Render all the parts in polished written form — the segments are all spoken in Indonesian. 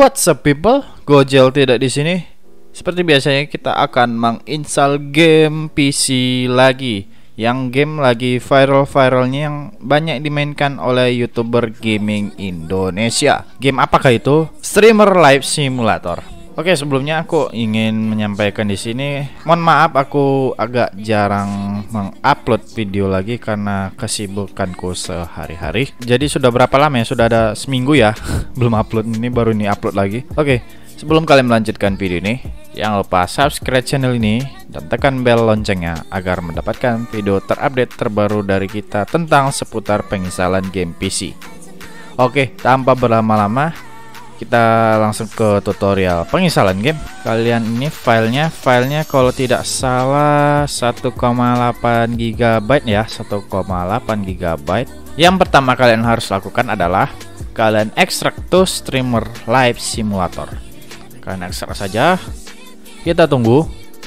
What's up people? Gojel tidak di sini. Seperti biasanya kita akan menginstal game PC lagi. Yang game lagi viral-viralnya yang banyak dimainkan oleh YouTuber gaming Indonesia. Game apakah itu? Streamer Live Simulator. Oke, sebelumnya aku ingin menyampaikan di sini, mohon maaf aku agak jarang mengupload video lagi karena kesibukanku sehari-hari. Jadi sudah berapa lama ya? Sudah ada seminggu ya belum upload, ini baru ini upload lagi. Oke, sebelum kalian melanjutkan video ini, jangan lupa subscribe channel ini dan tekan bel loncengnya agar mendapatkan video terupdate terbaru dari kita tentang seputar penginstalan game PC. Oke, tanpa berlama-lama, kita langsung ke tutorial penginstalan game. Kalian ini filenya kalau tidak salah 1,8 GB ya, 1,8 GB. Yang pertama kalian harus lakukan adalah kalian ekstrak to Streamer Live Simulator. Kalian ekstrak saja. Kita tunggu.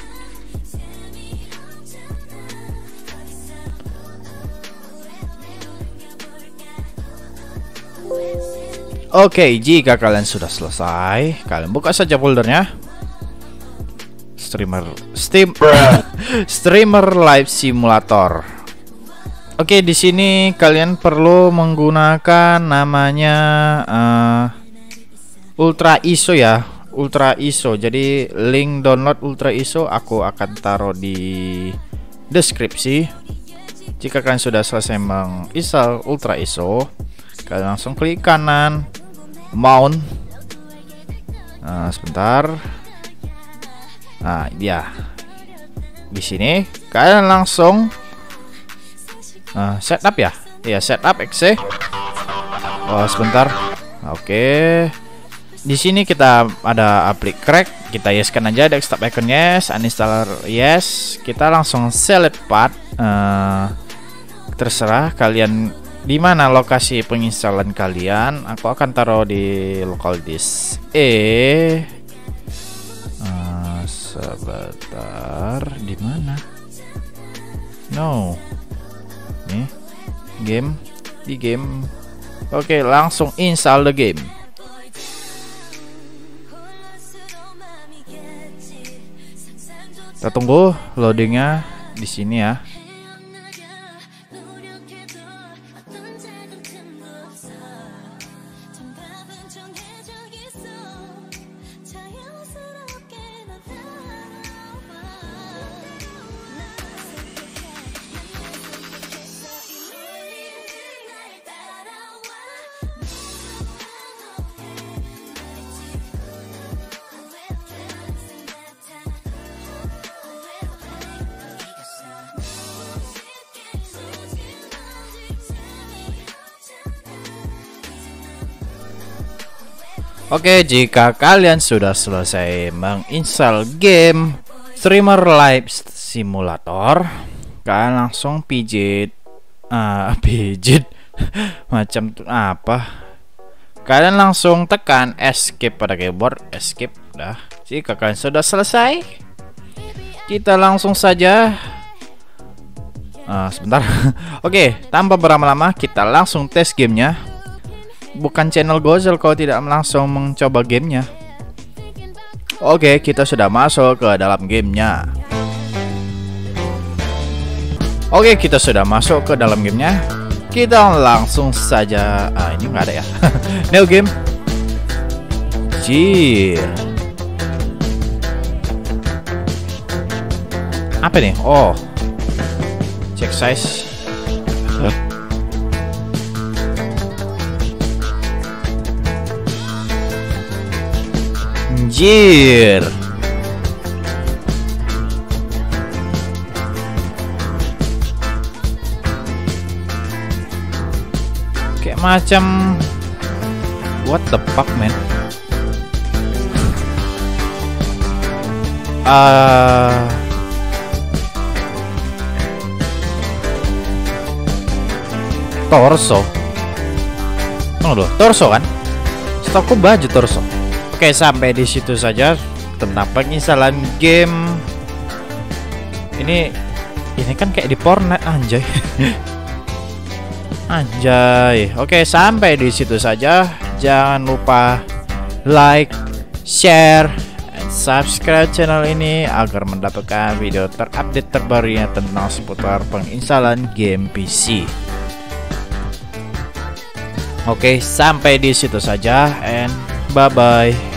Oke, jika kalian sudah selesai, kalian buka saja foldernya. Streamer Live Simulator. Oke, di sini kalian perlu menggunakan namanya Ultra ISO ya, Ultra ISO. Jadi link download Ultra ISO aku akan taruh di deskripsi. Jika kalian sudah selesai menginstal Ultra ISO, kalian langsung klik kanan mount. Sebentar. Nah, ya. Di sini kalian langsung setup ya. Iya, setup exe. Oh, sebentar. Oke. Di sini kita ada aplik crack. Kita yeskan aja, desktop icon yes, uninstaller yes. Kita langsung select path. Terserah kalian di mana lokasi penginstalan kalian. Aku akan taruh di local disk sebentar, di mana? No, nih game, di game. Oke, langsung install the game. Kita tunggu loadingnya di sini ya. Oke, jika kalian sudah selesai menginstal game Streamer Live Simulator, kalian langsung pijit macam apa? Kalian langsung tekan escape pada keyboard, escape. Dah. Jika kalian sudah selesai, kita langsung saja sebentar. Oke, tanpa berlama-lama kita langsung tes gamenya. Bukan channel Gojel kalau tidak langsung mencoba gamenya. Oke, kita sudah masuk ke dalam gamenya. Oke, kita sudah masuk ke dalam gamenya. Kita langsung saja. Ini nggak ada ya. New game. Apa nih? Oh, check size. Anjir. Kayak macam what the fuck man. Torso. Tunggu dulu, torso kan? Stokku baju torso. Oke, sampai di situ saja tentang penginstalan game. Ini kan kayak di Fortnite, anjay. Anjay. Oke, sampai di situ saja. Jangan lupa like, share, and subscribe channel ini agar mendapatkan video terupdate terbarunya tentang seputar penginstalan game PC. Oke, sampai di situ saja and bye bye.